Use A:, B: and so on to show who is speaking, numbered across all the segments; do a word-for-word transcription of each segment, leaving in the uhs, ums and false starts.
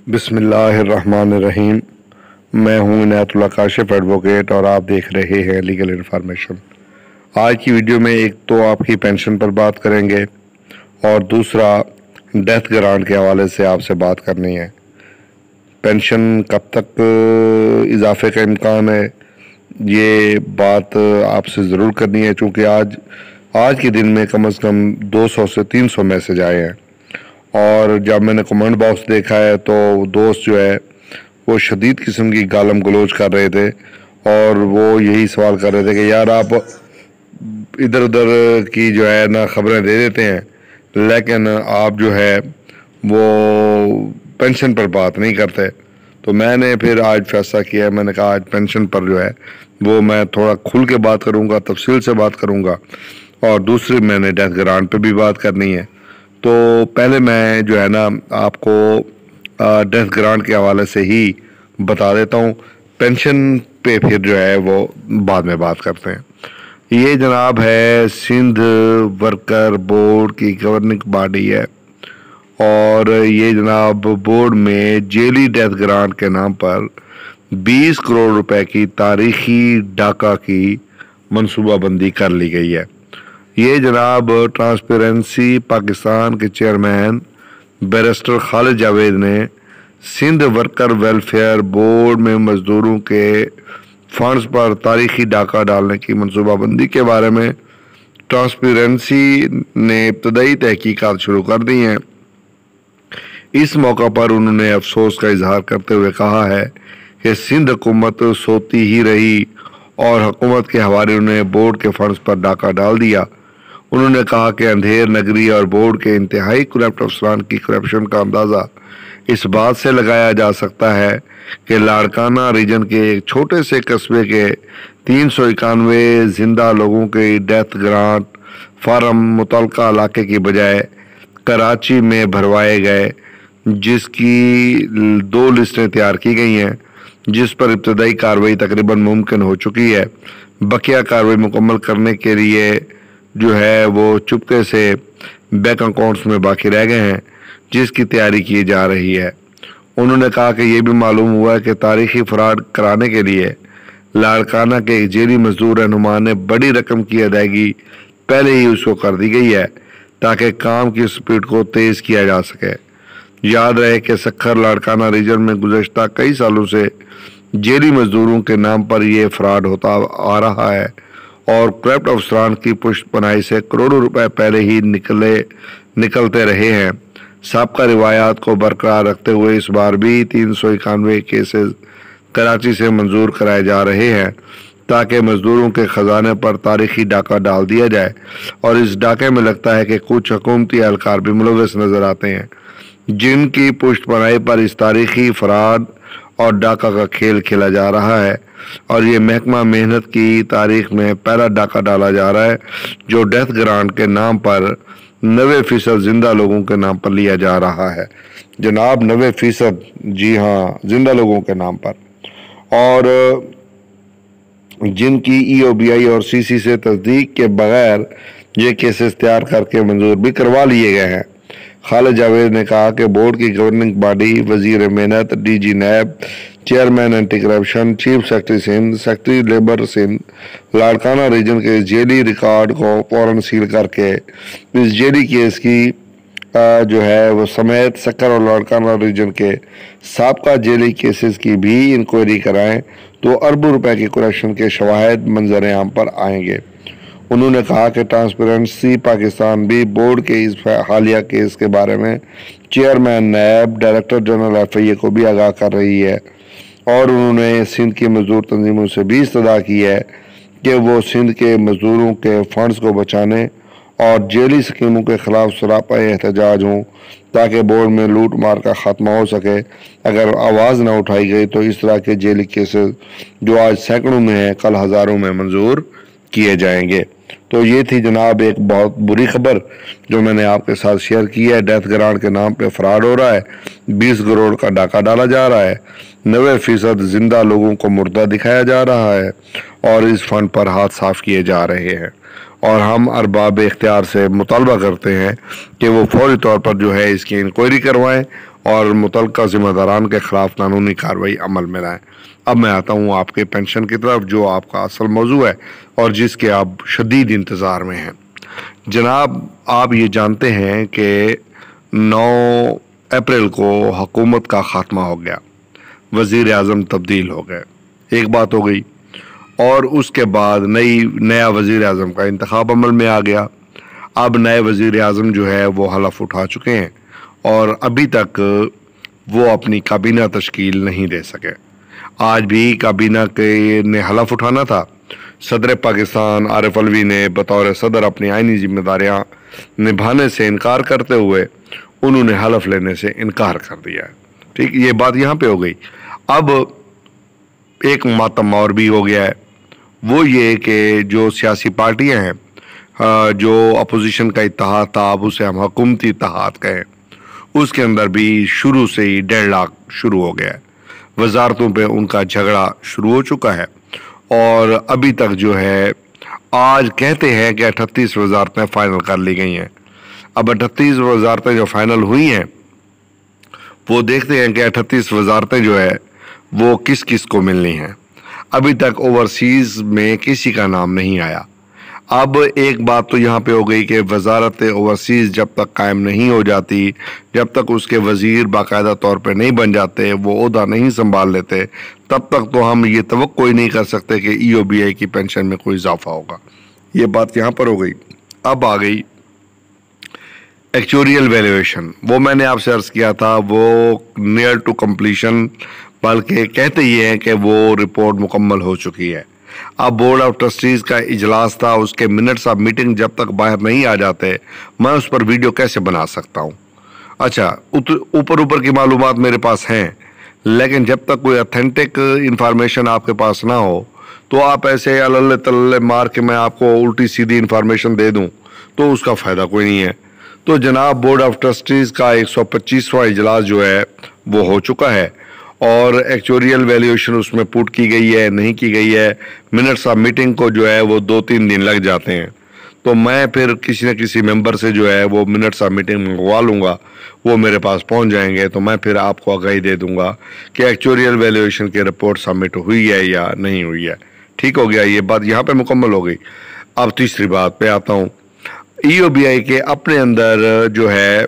A: بسم اللہ الرحمن الرحیم۔ میں ہوں عنایت اللہ کاشف ایڈوکیٹ اور آپ دیکھ رہے ہیں لیگل انفارمیشن۔ آج کی ویڈیو میں ایک تو آپ کی پینشن پر بات کریں گے اور دوسرا ڈیتھ گرانٹ کے حوالے سے آپ سے بات کرنی ہے۔ پینشن کب تک اضافے کا امکان ہے، یہ بات آپ سے ضرور کرنی ہے، چونکہ آج آج کے دن میں کم از کم دو سو سے تین سو میسج آئے ہیں، اور جب میں نے کمنٹ باکس دیکھا ہے تو دوست جو ہے وہ شدید قسم کی گالم گلوچ کر رہے تھے، اور وہ یہی سوال کر رہے تھے کہ یار آپ ادھر ادھر کی جو ہے نا خبریں دے دیتے ہیں، لیکن آپ جو ہے وہ پینشن پر بات نہیں کرتے۔ تو میں نے پھر آج فیصلہ کیا ہے، میں نے کہا آج پینشن پر جو ہے وہ میں تھوڑا کھل کے بات کروں گا، تفصیل سے بات کروں گا، اور دوسری میں نے ڈیتھ گرانٹ پہ بھی بات کرنی ہے۔ تو پہلے میں جو ہے نا آپ کو ڈیتھ گرانٹ کے حوالے سے ہی بتا دیتا ہوں، پینشن پہ پھر جو ہے وہ بعد میں بات کرتے ہیں۔ یہ جناب ہے سندھ ورکر بورڈ کی گورننگ باڈی ہے، اور یہ جناب بورڈ میں جیلی ڈیتھ گرانٹ کے نام پر بیس کروڑ روپے کی تاریخی ڈاکہ کی منصوبہ بندی کر لی گئی ہے۔ یہ جناب ٹرانسپیرنسی پاکستان کے چیئرمین بیرسٹر خالد جاوید نے سندھ ورکر ویلفیئر بورڈ میں مزدوروں کے فنڈز پر تاریخی ڈاکہ ڈالنے کی منصوبہ بندی کے بارے میں ٹرانسپیرنسی نے ابتدائی تحقیقات شروع کر دی ہیں۔ اس موقع پر انہوں نے افسوس کا اظہار کرتے ہوئے کہا ہے کہ سندھ حکومت سوتی ہی رہی اور حکومت کے حوالے نے بورڈ کے فنڈز پر ڈاکہ ڈال دیا۔ انہوں نے کہا کہ اندھیر نگری اور بورڈ کے انتہائی کرپٹ افسران کی کرپشن کا اندازہ اس بات سے لگایا جا سکتا ہے کہ لاڑکانہ ریجن کے ایک چھوٹے سے قصبے کے تین سو اکانوے زندہ لوگوں کے ڈیتھ گرانٹ فارم متعلقہ علاقے کی بجائے کراچی میں بھروائے گئے، جس کی دو لسٹیں تیار کی گئی ہیں، جس پر ابتدائی کارروائی تقریباً ممکن ہو چکی ہے۔ بقیہ کارروائی مکمل کرنے کے لیے جو ہے وہ چپکے سے بینک اکاؤنٹس میں باقی رہ گئے ہیں، جس کی تیاری کی جا رہی ہے۔ انہوں نے کہا کہ یہ بھی معلوم ہوا کہ تاریخی فراڈ کرانے کے لیے لاڑکانہ کے ایک جیلی مزدور رہنما نے بڑی رقم کی ادائیگی پہلے ہی اس کو کر دی گئی ہے تاکہ کام کی سپیڈ کو تیز کیا جا سکے۔ یاد رہے کہ سکھر لاڑکانہ ریجن میں گزشتہ کئی سالوں سے جیلی مزدوروں کے نام پر یہ فراڈ ہوتا آ رہا ہے، اور کرپٹ افسران کی پشت پناہی سے کروڑوں روپے پہلے ہی نکلے نکلتے رہے ہیں۔ سابقہ روایات کو برقرار رکھتے ہوئے اس بار بھی تین سو اکانوے کیسز کراچی سے منظور کرائے جا رہے ہیں تاکہ مزدوروں کے خزانے پر تاریخی ڈاکہ ڈال دیا جائے، اور اس ڈاکے میں لگتا ہے کہ کچھ حکومتی اہلکار بھی ملوث نظر آتے ہیں، جن کی پشت پناہی پر اس تاریخی فراڈ اور ڈاکہ کا کھیل کھیلا جا رہا ہے، اور یہ محکمہ محنت کی تاریخ میں پہلا ڈاکہ ڈالا جا رہا ہے جو ڈیتھ گرانٹ کے نام پر نوے فیصد زندہ لوگوں کے نام پر لیا جا رہا ہے۔ جناب نوے فیصد، جی ہاں، زندہ لوگوں کے نام پر، اور جن کی ای او بی آئی اور سی سی سے تصدیق کے بغیر یہ کیسز تیار کر کے منظور بھی کروا لیے گئے ہیں۔ خالد جاوید نے کہا کہ بورڈ کی گورننگ باڈی وزیر محنت، D G NAB, chairman anti corruption, chief secretary Sindh, secretary labour Sindh Larkana region کے جیلی ریکارڈ کو فوراً سیل کر کے اس جیلی کیس کی جو ہے وہ سمیت سکر اور لاڑکانہ ریجن کے سابقہ جیلی کیسز کی بھی انکوائری کرائیں تو اربوں روپے کی کرپشن کے شواہد منظر عام پر آئیں گے۔ انہوں نے کہا کہ ٹرانسپیرنسی پاکستان بھی بورڈ کے اس حالیہ کیس کے بارے میں chairman NAB, director general F I A کو بھی آگاہ کر رہی ہے، اور انہوں نے سندھ کی مزدور تنظیموں سے بھی استدعا کی ہے کہ وہ سندھ کے مزدوروں کے فنڈز کو بچانے اور جیلی سکیموں کے خلاف سراپا احتجاج ہوں تاکہ بورڈ میں لوٹ مار کا خاتمہ ہو سکے۔ اگر آواز نہ اٹھائی گئی تو اس طرح کے جیلی کیسز جو آج سینکڑوں میں ہیں کل ہزاروں میں منظور کیے جائیں گے۔ تو یہ تھی جناب ایک بہت بری خبر جو میں نے آپ کے ساتھ شیئر کی ہے۔ ڈیتھ گرانٹ کے نام پہ فراڈ ہو رہا ہے، بیس کروڑ کا ڈاکہ ڈالا جا رہا ہے، نوے فیصد زندہ لوگوں کو مردہ دکھایا جا رہا ہے، اور اس فنڈ پر ہاتھ صاف کیے جا رہے ہیں، اور ہم ارباب اختیار سے مطالبہ کرتے ہیں کہ وہ فوری طور پر جو ہے اس کی انکوائری کروائیں اور متعلقہ ذمہ داران کے خلاف قانونی کارروائی عمل میں لائیں۔ اب میں آتا ہوں آپ کے پینشن کی طرف، جو آپ کا اصل موضوع ہے اور جس کے آپ شدید انتظار میں ہیں۔ جناب، آپ یہ جانتے ہیں کہ نو اپریل کو حکومت کا خاتمہ ہو گیا، وزیر اعظم تبدیل ہو گئے، ایک بات ہو گئی، اور اس کے بعد نئی نیا وزیر اعظم کا انتخاب عمل میں آ گیا۔ اب نئے وزیر اعظم جو ہے وہ حلف اٹھا چکے ہیں اور ابھی تک وہ اپنی کابینہ تشکیل نہیں دے سکے۔ آج بھی کابینہ کے نے حلف اٹھانا تھا، صدر پاکستان عارف علوی نے بطور صدر اپنی آئینی ذمہ داریاں نبھانے سے انکار کرتے ہوئے انہوں نے حلف لینے سے انکار کر دیا ہے۔ ٹھیک، یہ بات یہاں پہ ہو گئی۔ اب ایک ماتم اور بھی ہو گیا ہے، وہ یہ کہ جو سیاسی پارٹیاں ہیں، جو اپوزیشن کا اتحاد تھا، اب اسے ہم حکومتی اتحاد کہیں، اس کے اندر بھی شروع سے ہی ڈیڑھ لاکھ شروع ہو گیا ہے۔ وزارتوں پہ ان کا جھگڑا شروع ہو چکا ہے اور ابھی تک جو ہے آج کہتے ہیں کہ اٹھتیس وزارتیں فائنل کر لی گئی ہیں۔ اب اٹھتیس وزارتیں جو فائنل ہوئی ہیں وہ دیکھتے ہیں کہ اٹھتیس وزارتیں جو ہے وہ کس کس کو ملنی ہیں۔ ابھی تک اوورسیز میں کسی کا نام نہیں آیا۔ اب ایک بات تو یہاں پہ ہو گئی کہ وزارت اوورسیز جب تک قائم نہیں ہو جاتی، جب تک اس کے وزیر باقاعدہ طور پہ نہیں بن جاتے، وہ عہدہ نہیں سنبھال لیتے، تب تک تو ہم یہ توقع ہی نہیں کر سکتے کہ ای او بی آئی کی پینشن میں کوئی اضافہ ہوگا۔ یہ بات یہاں پر ہو گئی۔ اب آ گئی ایکچوریل ویلیویشن، وہ میں نے آپ سے عرض کیا تھا وہ نیئر ٹو کمپلیشن، بلکہ کہتے یہ ہیں کہ وہ رپورٹ مکمل ہو چکی ہے۔ اب بورڈ آف ٹرسٹیز کا اجلاس تھا، اس کے منٹس آف میٹنگ جب تک باہر نہیں آ جاتے میں اس پر ویڈیو کیسے بنا سکتا ہوں؟ اچھا، اوپر اوپر کی معلومات میرے پاس ہیں، لیکن جب تک کوئی اتھینٹک انفارمیشن آپ کے پاس نہ ہو تو آپ ایسے اللہ تلے مار کے میں آپ کو الٹی سیدھی انفارمیشن دے دوں تو اس کا فائدہ کوئی نہیں ہے۔ تو جناب، بورڈ آف ٹرسٹیز کا ایک سو پچیسواں اجلاس جو ہے وہ ہو چکا ہے اور ایکچوریل ویلیویشن اس میں پوٹ کی گئی ہے نہیں کی گئی ہے۔ منٹس آف میٹنگ کو جو ہے وہ دو تین دن لگ جاتے ہیں، تو میں پھر کسی نہ کسی ممبر سے جو ہے وہ منٹس آف میٹنگ منگوا لوں گا، وہ میرے پاس پہنچ جائیں گے، تو میں پھر آپ کو آگاہی دے دوں گا کہ ایکچوریل ویلیویشن کی رپورٹ سبمٹ ہوئی ہے یا نہیں ہوئی ہے۔ ٹھیک ہو گیا، یہ بات یہاں پہ مکمل ہو گئی۔ اب تیسری بات پہ آتا ہوں۔ ای او بی آئی کے اپنے اندر جو ہے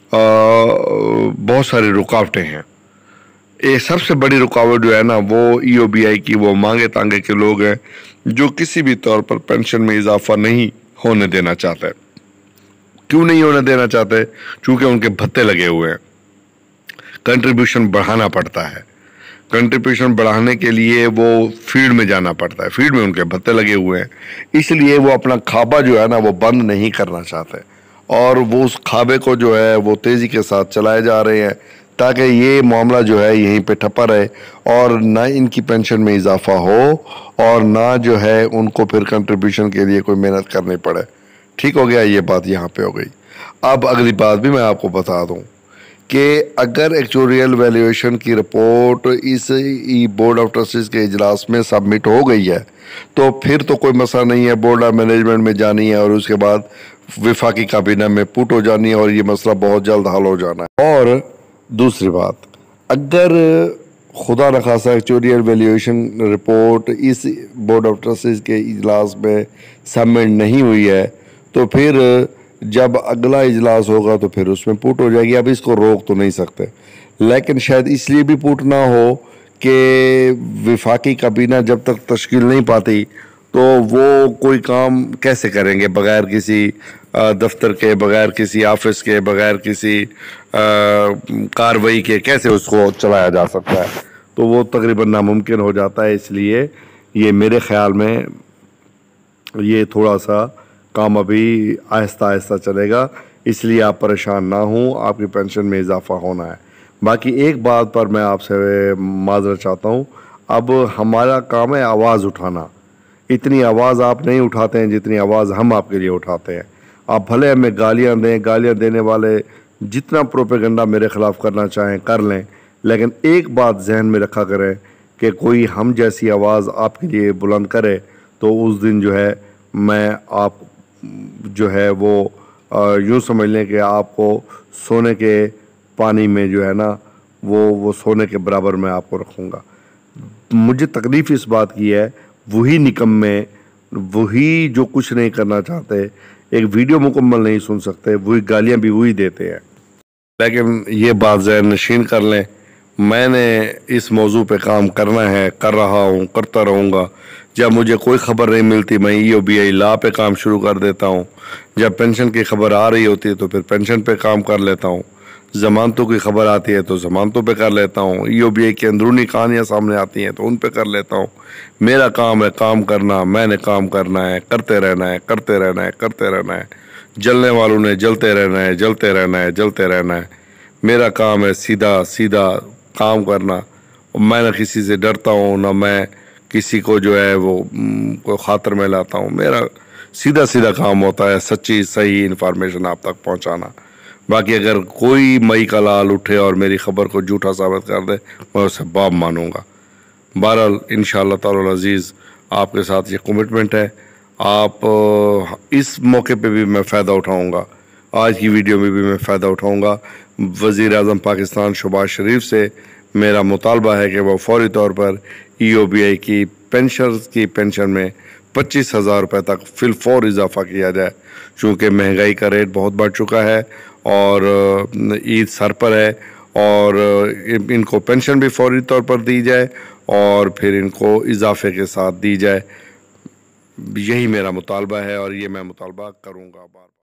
A: بہت ساری رکاوٹیں ہیں۔ یہ سب سے بڑی رکاوٹ جو ہے نا وہ ای او بی آئی کی وہ مانگے تانگے کے لوگ ہیں جو کسی بھی طور پر پینشن میں اضافہ نہیں ہونے دینا چاہتے۔ کیوں نہیں ہونے دینا چاہتے؟ چونکہ ان کے بھتے لگے ہوئے ہیں، کنٹریبیوشن بڑھانا پڑتا ہے۔ کنٹریبیوشن بڑھانے کے لیے وہ فیلڈ میں جانا پڑتا ہے، فیلڈ میں ان کے بھتے لگے ہوئے ہیں، اس لیے وہ اپنا کھابہ جو ہے نا وہ بند نہیں کرنا چاہتے اور وہ اس کھابے کو جو ہے وہ تیزی کے ساتھ چلائے جا رہے ہیں تاکہ یہ معاملہ جو ہے یہیں پہ ٹھپا رہے اور نہ ان کی پینشن میں اضافہ ہو اور نہ جو ہے ان کو پھر کنٹریبیوشن کے لیے کوئی محنت کرنی پڑے۔ ٹھیک ہو گیا، یہ بات یہاں پہ ہو گئی۔ اب اگلی بات بھی میں آپ کو بتا دوں کہ اگر ایکچوریل ویلیویشن کی رپورٹ اس بورڈ آف ٹرسٹیز کے اجلاس میں سبمٹ ہو گئی ہے تو پھر تو کوئی مسئلہ نہیں ہے، بورڈ آف مینجمنٹ میں جانی ہے اور اس کے بعد وفاقی کابینہ میں پوٹ ہو جانی ہے اور یہ مسئلہ بہت جلد حل ہو جانا ہے۔ اور دوسری بات، اگر خدا نخواستہ ایکچوریل ویلیویشن رپورٹ اس بورڈ آف ٹرسٹیز کے اجلاس میں سبمٹ نہیں ہوئی ہے تو پھر جب اگلا اجلاس ہوگا تو پھر اس میں پوٹ ہو جائے گی۔ اب اس کو روک تو نہیں سکتے، لیکن شاید اس لیے بھی پوٹ نہ ہو کہ وفاقی کابینہ جب تک تشکیل نہیں پاتی تو وہ کوئی کام کیسے کریں گے بغیر کسی دفتر کے، بغیر کسی آفس کے، بغیر کسی کارروائی کے، کیسے اس کو چلایا جا سکتا ہے؟ تو وہ تقریباً ناممکن ہو جاتا ہے۔ اس لیے یہ میرے خیال میں یہ تھوڑا سا کام ابھی آہستہ آہستہ چلے گا، اس لیے آپ پریشان نہ ہوں، آپ کی پینشن میں اضافہ ہونا ہے۔ باقی ایک بات پر میں آپ سے معذرت چاہتا ہوں، اب ہمارا کام ہے آواز اٹھانا، اتنی آواز آپ نہیں اٹھاتے ہیں جتنی آواز ہم آپ کے لیے اٹھاتے ہیں۔ آپ بھلے ہمیں گالیاں دیں، گالیاں دینے والے جتنا پروپیگنڈا میرے خلاف کرنا چاہیں کر لیں، لیکن ایک بات ذہن میں رکھا کریں کہ کوئی ہم جیسی آواز آپ کے لیے بلند کرے تو اس دن جو ہے میں آپ جو ہے وہ یوں سمجھ لیں کہ آپ کو سونے کے پانی میں جو ہے نا وہ وہ سونے کے برابر میں آپ کو رکھوں گا۔ مجھے تکلیف اس بات کی ہے، وہی نکمے، وہی جو کچھ نہیں کرنا چاہتے، ایک ویڈیو مکمل نہیں سن سکتے، وہی گالیاں بھی وہی دیتے ہیں۔ لیکن یہ بات ذہن نشین کر لیں، میں نے اس موضوع پہ کام کرنا ہے، کر رہا ہوں، کرتا رہوں گا۔ جب مجھے کوئی خبر نہیں ملتی میں ای او بی آئی لا پہ کام شروع کر دیتا ہوں، جب پینشن کی خبر آ رہی ہوتی ہے تو پھر پینشن پہ کام کر لیتا ہوں، ضمانتوں کی خبر آتی ہے تو ضمانتوں پہ کر لیتا ہوں، ای او بی آئی کی اندرونی کہانیاں سامنے آتی ہیں تو ان پہ کر لیتا ہوں۔ میرا کام ہے کام کرنا، میں نے کام کرنا ہے، کرتے رہنا ہے، کرتے رہنا ہے، کرتے رہنا ہے۔ جلنے والوں نے جلتے رہنا ہے، جلتے رہنا ہے، جلتے رہنا ہے۔ میرا کام ہے سیدھا سیدھا کام کرنا۔ میں نہ کسی سے ڈرتا ہوں، نہ میں کسی کو جو ہے وہ کوئی خاطر میں لاتا ہوں۔ میرا سیدھا سیدھا کام ہوتا ہے سچی صحیح انفارمیشن آپ تک پہنچانا۔ باقی اگر کوئی مئی کا لال اٹھے اور میری خبر کو جھوٹا ثابت کر دے میں اسے باپ مانوں گا۔ بہرحال انشاءاللہ تعالی العزیز آپ کے ساتھ یہ کمٹمنٹ ہے۔ آپ اس موقع پہ بھی میں فائدہ اٹھاؤں گا، آج کی ویڈیو میں بھی میں فائدہ اٹھاؤں گا۔ وزیر اعظم پاکستان شہباز شریف سے میرا مطالبہ ہے کہ وہ فوری طور پر ای او بی آئی کی پینشنز کی پینشن میں پچیس ہزار روپے تک فی الفور اضافہ کیا جائے، چونکہ مہنگائی کا ریٹ بہت بڑھ چکا ہے اور عید سر پر ہے، اور ان کو پینشن بھی فوری طور پر دی جائے اور پھر ان کو اضافے کے ساتھ دی جائے۔ یہی میرا مطالبہ ہے اور یہ میں مطالبہ کروں گا بار بار۔